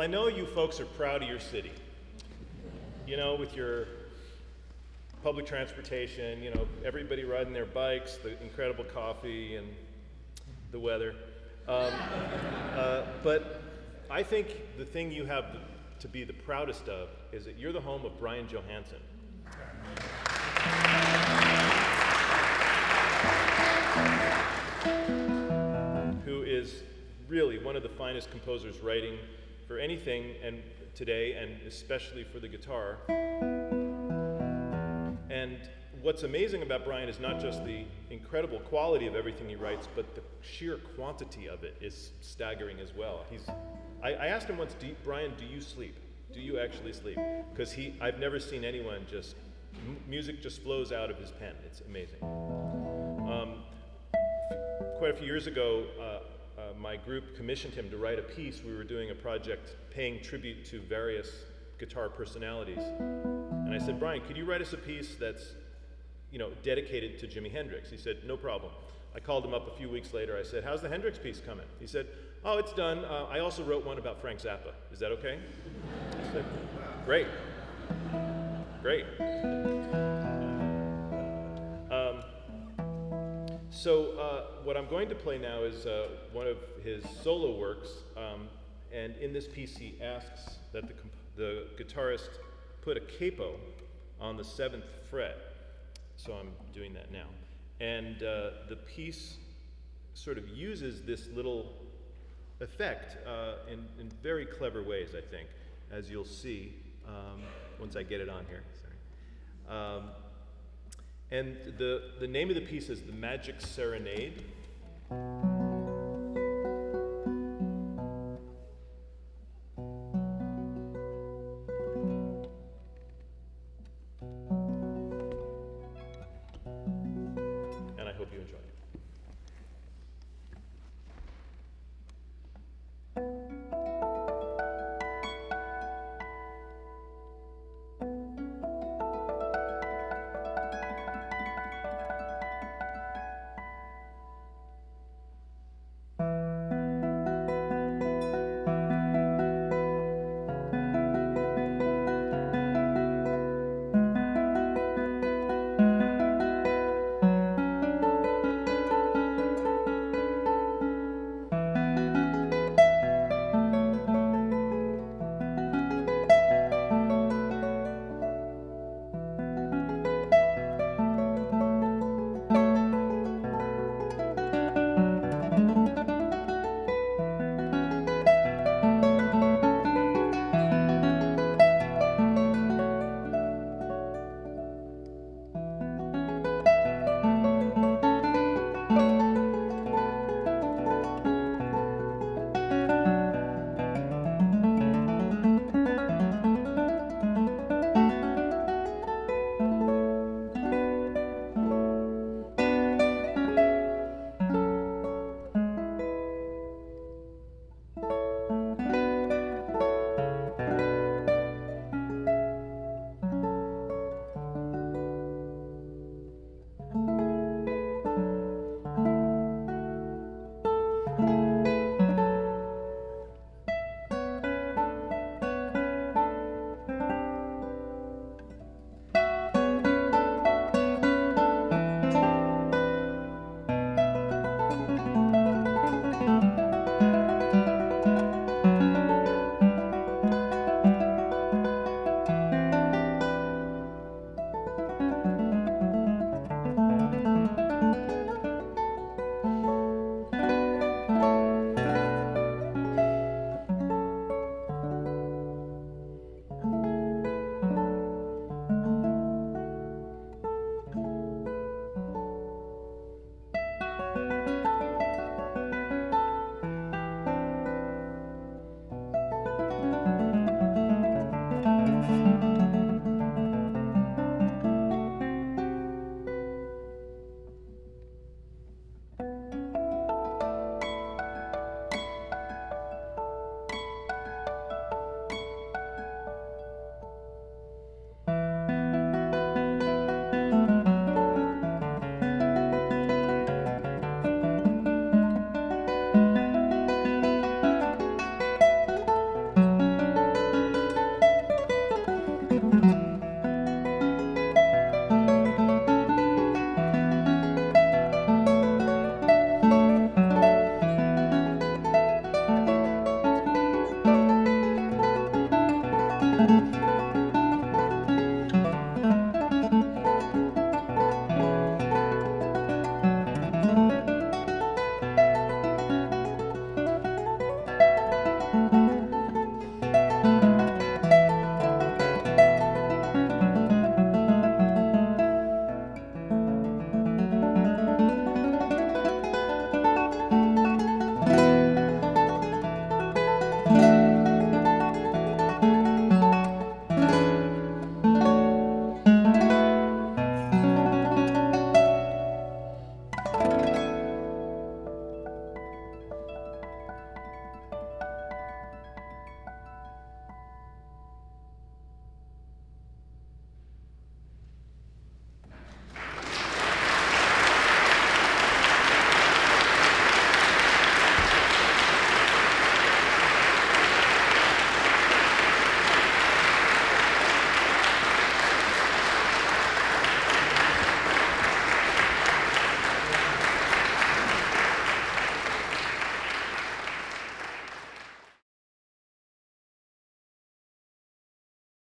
I know you folks are proud of your city. You know, with your public transportation, you know, everybody riding their bikes, the incredible coffee, and the weather. But I think the thing you have to be the proudest of is that you're the home of Bryan Johanson. Who is really one of the finest composers writing for anything and today, and especially for the guitar. And what's amazing about Bryan is not just the incredible quality of everything he writes, but the sheer quantity of it is staggering as well. I asked him once, Bryan, do you sleep? Do you actually sleep? Because I've never seen anyone just, music just flows out of his pen. It's amazing. Quite a few years ago, my group commissioned him to write a piece. We were doing a project paying tribute to various guitar personalities. And I said, Bryan, could you write us a piece that's, you know, dedicated to Jimi Hendrix? He said, no problem. I called him up a few weeks later. I said, how's the Hendrix piece coming? He said, oh, it's done. I also wrote one about Frank Zappa. Is that okay? I said, great. Great. So what I'm going to play now is one of his solo works, and in this piece he asks that the guitarist put a capo on the 7th fret. So I'm doing that now. And the piece sort of uses this little effect in very clever ways, I think, as you'll see once I get it on here. Sorry. And the name of the piece is The Magic Serenade.